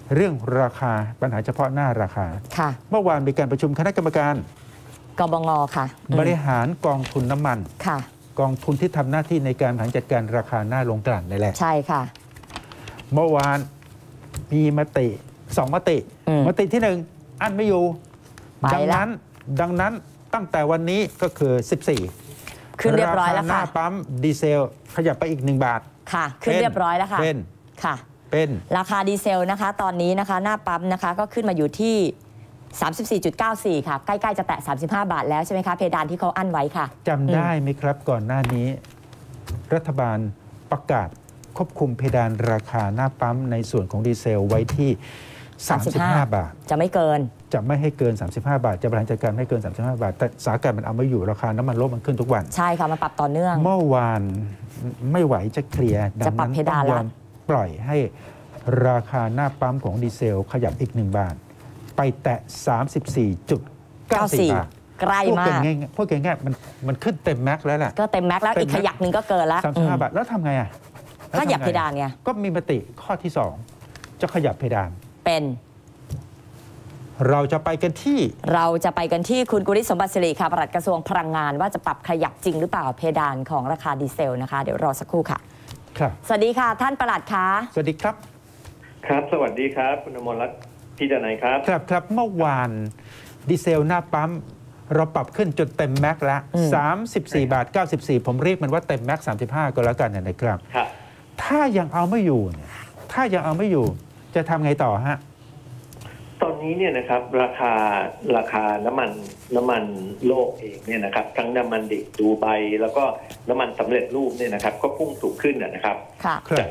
เรื่องราคาปัญหาเฉพาะหน้าราคาค่ะเมื่อวานมีการประชุมคณะกรรมการกบง.ค่ะบริหารกองทุนน้ำมันค่ะกองทุนที่ทำหน้าที่ในการบริหารจัดการราคาหน้าโรงกลั่นนี่แหละใช่ค่ะเมื่อวานมีมติ2มติมติที่1อันไม่อยู่ดังนั้นตั้งแต่วันนี้ก็คือ14 ขึ้นเรียบร้อยแล้วค่ะราคาหน้าปั๊มดีเซลขยับไปอีก1 บาทค่ะขึ้นเรียบร้อยแล้วค่ะเป็นค่ะเป็นราคาดีเซลนะคะตอนนี้นะคะหน้าปั๊มนะคะก็ขึ้นมาอยู่ที่ 34.94 ค่ะใกล้ๆจะแตะ35 บาทแล้วใช่ไหมคะเพดานที่เขาอั้นไว้ค่ะจำได้ไหมครับก่อนหน้านี้รัฐบาลประกาศควบคุมเพดานราคาหน้าปั๊มในส่วนของดีเซลไว้ที่35 บาทจะไม่เกินจะไม่ให้เกิน35 บาทจะบริหารจัดการไม่เกิน35 บาทแต่สถานการณ์มันเอาไม่อยู่ราคาน้ำมันโลกมันขึ้นทุกวันใช่ค่ะมันปรับต่อเนื่องเมื่อวานไม่ไหวจะเคลียร์ดังนั้นต้องยอมปล่อยให้ราคาหน้าปั๊มของดีเซลขยับอีก1 บาทไปแตะ 34.94 บาทใกล้มากพูดง่ายๆมันขึ้นเต็มแม็กซ์แล้วแหละก็เต็มแม็กซ์แล้วอีกขยักหนึ่งก็เกินแล้ว 35 บาทแล้วทำไงอ่ะขยับเพดานไงก็มีมติข้อที่2จะขยับเพดานเป็นเราจะไปกันที่คุณกุลิศสมบัติสิริค่ะปลัดกระทรวงพลังงานว่าจะปรับขยับจริงหรือเปล่าเพดานของราคาดีเซลนะคะเดี๋ยวรอสักครู่ค่ะครับสวัสดีค่ะท่านปลัดคะสวัสดีครับครับสวัสดีครับคุณอมรรัตน์พี่ดนัยครับครับเมื่อวานดีเซลหน้าปั๊มเราปรับขึ้นจนเต็มแม็กซ์แล้ว34 บาท 94ผมเรียกมันว่าเต็มแม็กซ์35ก็แล้วกันนะครับถ้ายังเอาไม่อยู่จะทำไงต่อฮะตอนนี้เนี่ยนะครับราคาน้ำมันโลกเองเนี่ยนะครับทั้งน้ำมันดิบดูไบแล้วก็น้ำมันสำเร็จรูปเนี่ยนะครับก็พุ่งสูงขึ้นนะครับจาก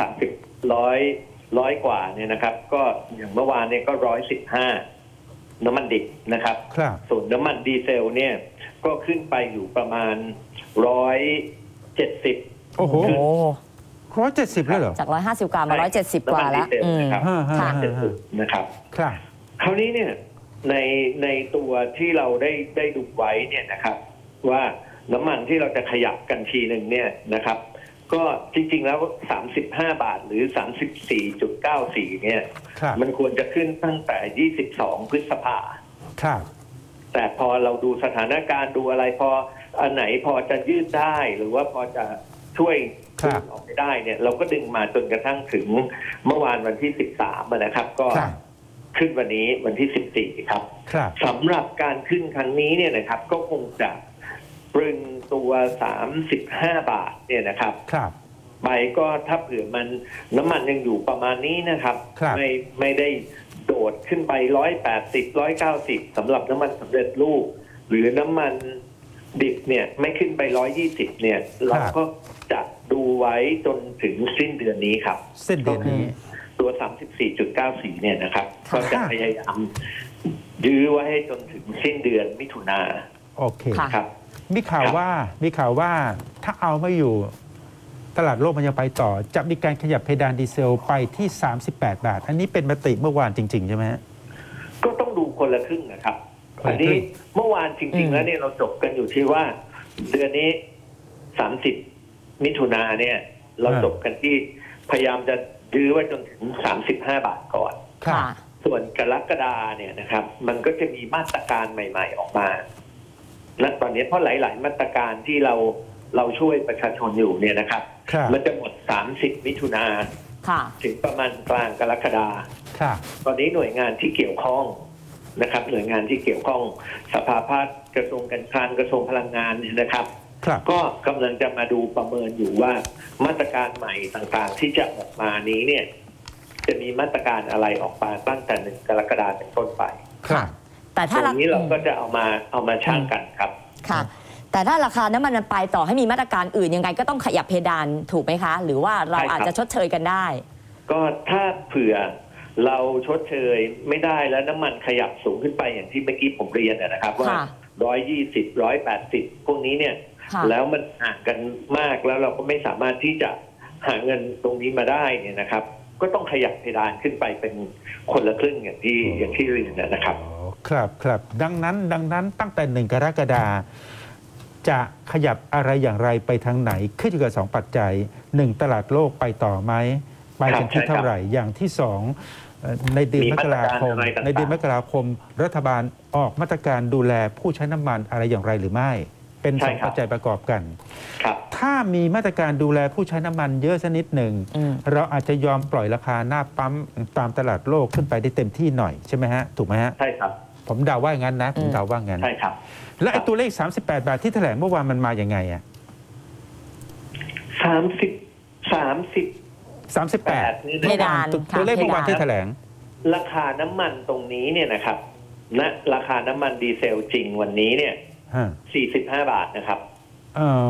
100 กว่าเนี่ยนะครับก็อย่างเมื่อวานเนี่ยก็115น้ำมันดิบนะครับส่วนน้ำมันดีเซลเนี่ยก็ขึ้นไปอยู่ประมาณ170 โอ้โห170เลยเหรอจาก150 กว่ามา170 กว่าแล้วนะครับคราวนี้เนี่ยในตัวที่เราได้ดูไว้เนี่ยนะครับว่าน้ำมันที่เราจะขยับกันทีหนึ่งเนี่ยนะครับก็จริงๆแล้ว35 บาทหรือ 34.94 เนี่ยมันควรจะขึ้นตั้งแต่22 พฤษภาคมแต่พอเราดูสถานการณ์ดูอะไรพออันไหนพอจะยืดได้หรือว่าพอจะช่วยออกไปได้เนี่ยเราก็ดึงมาจนกระทั่งถึงเมื่อวานวันที่13นะครับก็ขึ้นวันนี้วันที่14ครับสำหรับการขึ้นครั้งนี้เนี่ยนะครับก็คงจะปรึงตัว35 บาทเนี่ยนะครับไปก็ถ้าเผื่อมันน้ำมันยังอยู่ประมาณนี้นะครับไม่ได้โดดขึ้นไป180 190สำหรับน้ำมันสำเร็จรูปหรือน้ำมันดิบเนี่ยไม่ขึ้นไป120เนี่ยเราก็จะดูไว้จนถึงสิ้นเดือนนี้ครับสิ้นเดือนนี้ตัว 34.94 เนี่ยนะครับก็จะพยายามยื้อไว้ให้จนถึงสิ้นเดือนมิถุนาโอเคครับมีข่าวว่าถ้าเอาไม่อยู่ตลาดโลกมันยังไปต่อจะมีการขยับเพดานดีเซลไปที่38 บาทอันนี้เป็นมติเมื่อวานจริงๆใช่ไหมก็ต้องดูคนละครึ่งนะครับอันนี้เมื่อวานจริงๆแล้วเนี่ยเราจบกันอยู่ที่ว่าเดือนนี้30 มิถุนาเนี่ยเราจบกันที่พยายามจะยื้อไว้จนถึง35 บาทก่อนส่วนกรกฎาเนี่ยนะครับมันก็จะมีมาตรการใหม่ๆออกมาและตอนนี้เพราะหลายๆมาตรการที่เราช่วยประชาชนอยู่เนี่ยนะครับมันจะหมด30 มิถุนาถึงประมาณกลางกรกฎาตอนนี้หน่วยงานที่เกี่ยวข้องนะครับหน่วยงานที่เกี่ยวข้องสภาพัฒน์กระทรวงการคลังกระทรวงพลังงานเนี่ยนะครับก็กำลังจะมาดูประเมินอยู่ว่ามาตรการใหม่ต่างๆที่จะออกมานี้เนี่ยจะมีมาตรการอะไรออกมาตั้งแต่1 กรกฎาคมเป็นต้นไปแต่ถ้าตรงนี้เราก็จะเอามาชั่งกันครับค่ะแต่ถ้าราคาน้ำมันไปต่อให้มีมาตรการอื่นยังไงก็ต้องขยับเพดานถูกไหมคะหรือว่าเราอาจจะชดเชยกันได้ก็ถ้าเผื่อเราชดเชยไม่ได้แล้วน้ำมันขยับสูงขึ้นไปอย่างที่เมื่อกี้ผมเรียนนะครับว่า120 180พวกนี้เนี่ยแล้วมันห่างกันมากแล้วเราก็ไม่สามารถที่จะหาเงินตรงนี้มาได้เนี่ยนะครับก็ต้องขยับเพดานขึ้นไปเป็นคนละครึ่งอย่างที่เรียนนะครับครับดังนั้นตั้งแต่1 กรกฎาคมจะขยับอะไรอย่างไรไปทางไหนขึ้นอยู่กับ2 ปัจจัย1ตลาดโลกไปต่อไหมไปกันที่เท่าไหร่อย่างที่2 ในเดือนมกราคมมีมาตรการอะไรต่างๆในเดือนมกราคมรัฐบาลออกมาตรการดูแลผู้ใช้น้ำมันอะไรอย่างไรหรือไม่ เป็นสองปัจจัยประกอบกันครับถ้ามีมาตรการดูแลผู้ใช้น้ำมันเยอะสักนิดหนึ่งเราอาจจะยอมปล่อยราคาหน้าปั๊มตามตลาดโลกขึ้นไปได้เต็มที่หน่อยใช่ไหมฮะถูกไหมฮะใช่ครับผมเดาว่างั้นนะผมเดาว่างั้นใช่ครับและไอ้ตัวเลข38 บาทที่แถลงเมื่อวานมันมาอย่างไงอ่ะ 38 เพดานตัวเลขเมื่อวานที่แถลงราคาน้ำมันตรงนี้เนี่ยนะครับณราคาน้ำมันดีเซลจริงวันนี้เนี่ย 45 บาทนะครับอ๋อ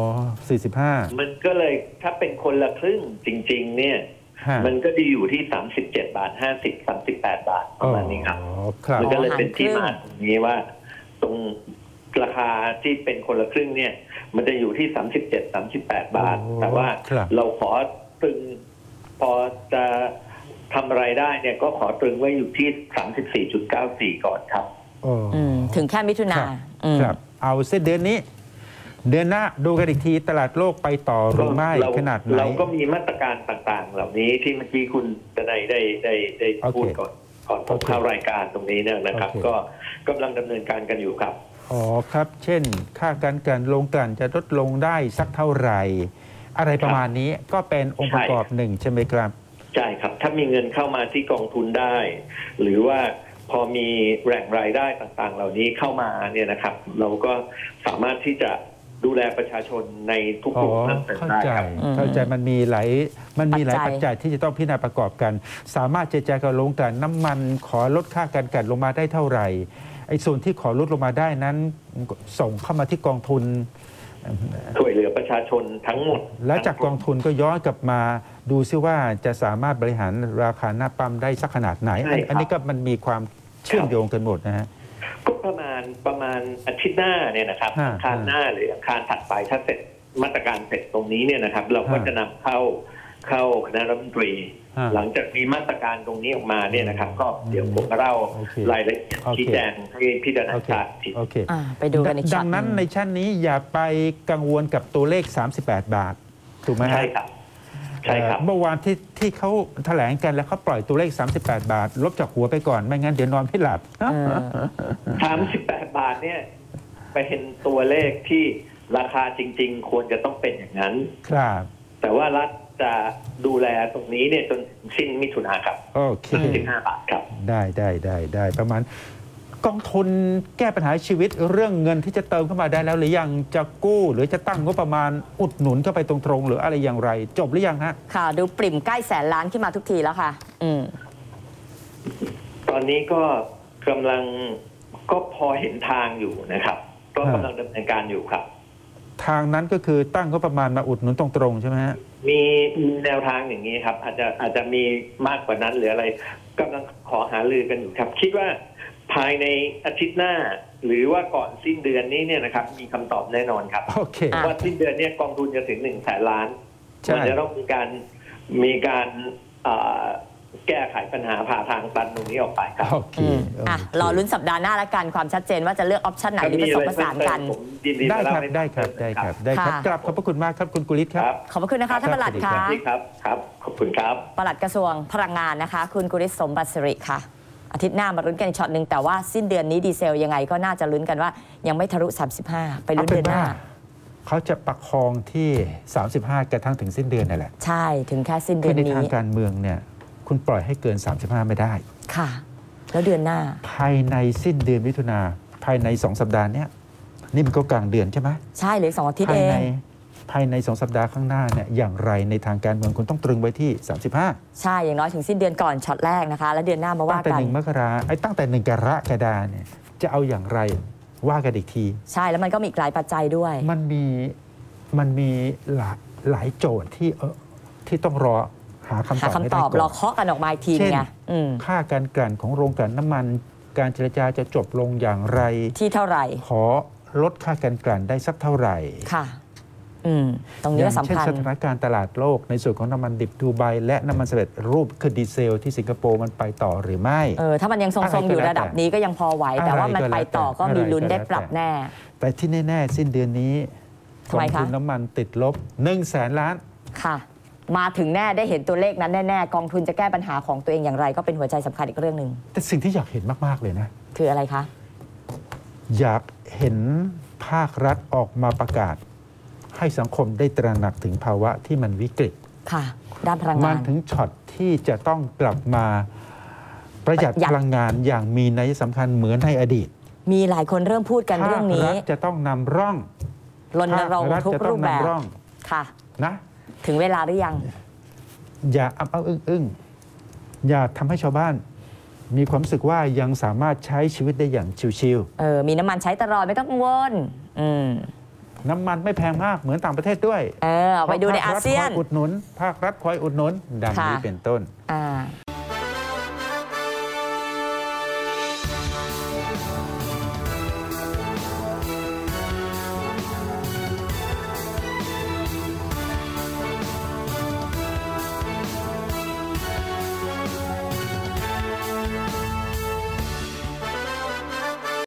45 มันก็เลยถ้าเป็นคนละครึ่งจริงๆเนี่ย มันก็ดีอยู่ที่37 บาท 50 38 บาทประมาณนี้ครับครับมันก็เลยเป็นที่มาตรงนี้ว่าตรงราคาที่เป็นคนละครึ่งเนี่ย มันจะอยู่ที่37-38 บาท แต่ว่าเราขอตรึงพอจะทำอะไรได้เนี่ยก็ขอตรึงไว้อยู่ที่ 34.94 ก่อนครับถึงแค่มิถุนาครับ เอาเส้นเดือนนี้ เดือนหน้าดูกันอีกทีตลาดโลกไปต่อหรือไม่ขนาดไหนเราก็มีมาตรการต่างๆ เหล่านี้ที่เมื่อกี้คุณจะได้พูดก่อนผมเข้ารายการตรงนี้เนี่ยนะครับ ก็กำลังดำเนินการกันอยู่ครับอ๋อครับ เช่น ค่าการกลั่นโรงกลั่นจะลดลงได้สักเท่าไหร่ อะไรประมาณนี้ก็เป็นองค์ประกอบหนึ่งใช่ไหมครับใช่ครับถ้ามีเงินเข้ามาที่กองทุนได้ หรือว่าพอมีแหล่งรายได้ต่างๆ เหล่านี้เข้ามาเนี่ยนะครับ เราก็สามารถที่จะดูแลประชาชนในทุกกลุ่มนั้นได้ครับเข้าใจมันมีหลายปัจจัยที่จะต้องพิจารณาประกอบกัน สามารถเจรจากับโรงกลั่นน้ำมันขอลดค่าการกลั่นลงมาได้เท่าไหร่ไอ้ส่วนที่ขอลดลงมาได้นั้นส่งเข้ามาที่กองทุนช่วยเหลือประชาชนทั้งหมดแล้วจากกองทุนก็ย้อนกลับมาดูซิว่าจะสามารถบริหารราคาหน้าปั๊มได้สักขนาดไหนอันนี้ก็มันมีความเชื่อมโยงกันหมดนะฮะก็ประมาณอาทิตย์หน้าเนี่ยนะครับอังคารหน้าหรืออังคารถัดไปถ้าเสร็จมาตรการเสร็จตรงนี้เนี่ยนะครับ เราก็จะนำเข้าคณะรัฐมนตรีหลังจากมีมาตรการตรงนี้ออกมาเนี่ยนะครับ ก็เดี๋ยวผมจะเล่ารายละเอียดชี้แจงให้พิจารณาไปดูกันอีกดังนั้นในชั้นนี้อย่าไปกังวลกับตัวเลข38 บาทถูกไหมครับใช่ครับใช่ครับเมื่อวานที่เขาแถลงกันแล้วเขาปล่อยตัวเลข38 บาทลบจากหัวไปก่อนไม่งั้นเดี๋ยวนอนไม่หลับ 38 บาทเนี่ยเป็นตัวเลขที่ราคาจริงๆควรจะต้องเป็นอย่างนั้นครับแต่ว่ารัฐจะดูแลตรงนี้เนี่ยจนสิ้นมิถุนาครับโอเค 15 บาทครับได้ประมาณกองทุนแก้ปัญหาชีวิตเรื่องเงินที่จะเติมเข้ามาได้แล้วหรือยังจะกู้หรือจะตั้งงบประมาณอุดหนุนเข้าไปตรงๆหรืออะไรอย่างไรจบหรือยังฮะค่ะดูปริ่มใกล้100,000 ล้านขึ้นมาทุกทีแล้วค่ะตอนนี้ก็กำลังก็พอเห็นทางอยู่นะครับก็กำลังดำเนินการอยู่ครับทางนั้นก็คือตั้งงบประมาณมาอุดหนุนตรงๆใช่ไหมฮะมีแนวทางอย่างนี้ครับอาจจะมีมากกว่านั้นหรืออะไรกำลังขอหารือกันอยู่ครับคิดว่าภายในอาทิตย์หน้าหรือว่าก่อนสิ้นเดือนนี้เนี่ยนะครับมีคำตอบแน่นอนครับว่าสิ้นเดือนนี้กองทุนจะถึง100,000 ล้านมันจะต้องมีการแก้ไขปัญหาผ่าทางตันตรงนี้ออกไปครับรอลุ้นสัปดาห์หน้าละกันความชัดเจนว่าจะเลือกออปชันไหนหรือผสมผสานกันได้ครับกลับขอบพระคุณมากครับคุณกุลิศครับขอบพระคุณนะคะท่านปลัดค่ะครับขอบคุณครับปลัดกระทรวงพลังงานนะคะคุณกุลิศสมบัติสิริค่ะอาทิตย์หน้ามาลุ้นกันช็อตหนึ่งแต่ว่าสิ้นเดือนนี้ดีเซลยังไงก็น่าจะลุ้นกันว่ายังไม่ทะลุ35ไปลุ้นเดือนหน้าเขาจะประคองที่35กระทั่งถึงสิ้นเดือนนั่นแหละใช่ถึงแค่สิ้นเดือนนี้ในทางการเมืองเนี่ยคุณปล่อยให้เกิน35ไม่ได้ค่ะแล้วเดือนหน้าภายในสิ้นเดือนมิถุนาภายใน2 สัปดาห์นี้นี่มันก็กลางเดือนใช่ไหมใช่เลย2 อาทิตย์เองภายใน2 สัปดาห์ข้างหน้าเนี่ยอย่างไรในทางการเมืองคุณต้องตรึงไว้ที่35 ใช่อย่างน้อยถึงสิ้นเดือนก่อนช็อตแรกนะคะแล้วเดือนหน้ามาว่ากันตั้งแต่1 มกราคมตั้งแต่1 กรกฎาคมเนี่ยจะเอาอย่างไรว่ากันอีกทีใช่แล้วมันก็มีหลายปัจจัยด้วยมันมีหลายโจทย์ที่ต้องรอหาคำตอบให้ได้ก่อนรอเคาะกันออกมาอีกทีไงค่าการกลั่นของโรงกลั่นน้ำมันการเจรจาจะจบลงอย่างไรที่เท่าไหร่ขอลดค่าการกลั่นได้สักเท่าไหร่ค่ะตรงนี้สำคัญเช่นสถานการณ์ตลาดโลกในส่วนของน้ำมันดิบดูไบและน้ำมันสำเร็จรูปคือดีเซลที่สิงคโปร์มันไปต่อหรือไม่ถ้ามันยังทรงๆอยู่ระดับนี้ก็ยังพอไหวแต่ว่ามันไปต่อก็มีลุ้นได้ปรับแน่แต่ที่แน่ๆสิ้นเดือนนี้กองทุนน้ำมันติดลบ100,000 ล้านค่ะมาถึงแน่ได้เห็นตัวเลขนั้นแน่ๆกองทุนจะแก้ปัญหาของตัวเองอย่างไรก็เป็นหัวใจสำคัญอีกเรื่องหนึ่งแต่สิ่งที่อยากเห็นมากๆเลยนะคืออะไรคะอยากเห็นภาครัฐออกมาประกาศ ให้สังคมได้ตระหนักถึงภาวะที่มันวิกฤตค่ะ ด้านพลังมังาน นถึงช็อตที่จะต้องกลับมาประหยัดประหยัดพลังงานอย่างมีนัยสำคัญเหมือนในอดีตมีหลายคนเริ่มพูดกันเรื่องนี้ภาครัฐจะต้องนำร่องรณรงค์ภาครัฐทุกจะต้รูองปแบบนำร่องค่ะนะถึงเวลาหรือยังอย่าอ้ำอึ้งอย่าทำให้ชาวบ้าน มีความรู้สึกว่ายังสามารถใช้ชีวิตได้อย่างชิวมีน้ำมันใช้ตลอดไม่ต้องกังวลๆน้ำมันไม่แพงมากเหมือนต่างประเทศด้วยเอาไปดูในอาเซียนภาครัฐคอยอุดหนุน ภาครัฐคอยอุดหนุนดังนี้ค่ะเป็นต้นอ่า